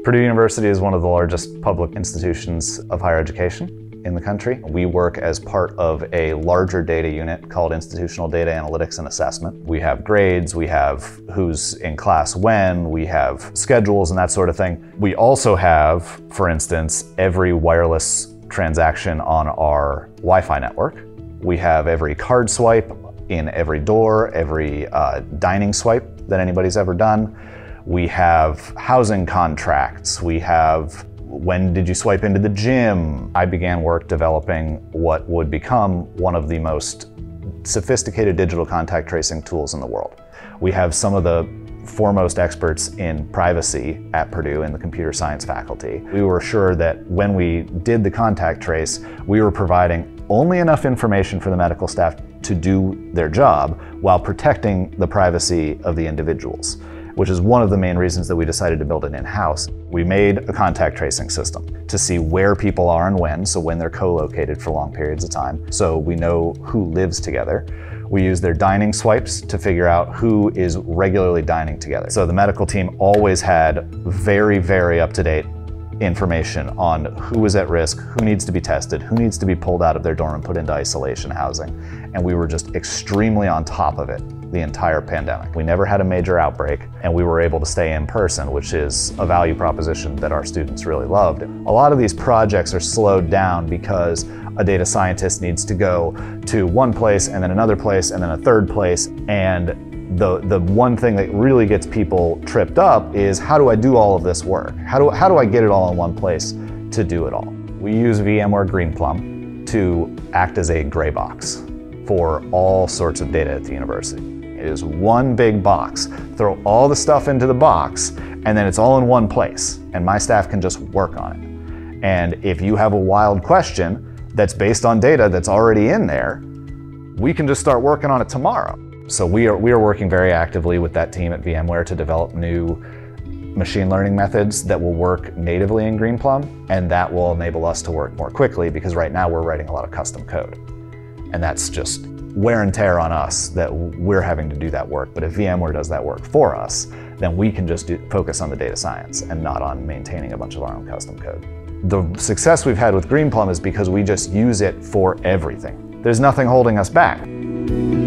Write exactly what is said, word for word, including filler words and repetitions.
Purdue University is one of the largest public institutions of higher education in the country. We work as part of a larger data unit called Institutional Data Analytics and Assessment. We have grades, we have who's in class when, we have schedules and that sort of thing. We also have, for instance, every wireless transaction on our Wi-Fi network. We have every card swipe in every door, every uh, dining swipe that anybody's ever done. We have housing contracts. We have when did you swipe into the gym? I began work developing what would become one of the most sophisticated digital contact tracing tools in the world. We have some of the foremost experts in privacy at Purdue in the computer science faculty. We were sure that when we did the contact trace, we were providing only enough information for the medical staff to do their job while protecting the privacy of the individuals, which is one of the main reasons that we decided to build it in-house. We made a contact tracing system to see where people are and when, so when they're co-located for long periods of time, so we know who lives together. We use their dining swipes to figure out who is regularly dining together. So the medical team always had very, very up-to-date information on who is at risk, who needs to be tested, who needs to be pulled out of their dorm and put into isolation housing. And we were just extremely on top of it the entire pandemic. We never had a major outbreak, and we were able to stay in person, which is a value proposition that our students really loved. A lot of these projects are slowed down because a data scientist needs to go to one place and then another place and then a third place, and The, the one thing that really gets people tripped up is, how do I do all of this work? How do, how do I get it all in one place to do it all? We use VMware Greenplum to act as a gray box for all sorts of data at the university. It is one big box. Throw all the stuff into the box, and then it's all in one place, and my staff can just work on it. And if you have a wild question that's based on data that's already in there, we can just start working on it tomorrow. So we are, we are working very actively with that team at VMware to develop new machine learning methods that will work natively in Greenplum, and that will enable us to work more quickly, because right now we're writing a lot of custom code. And that's just wear and tear on us that we're having to do that work. But if VMware does that work for us, then we can just do, focus on the data science and not on maintaining a bunch of our own custom code. The success we've had with Greenplum is because we just use it for everything. There's nothing holding us back.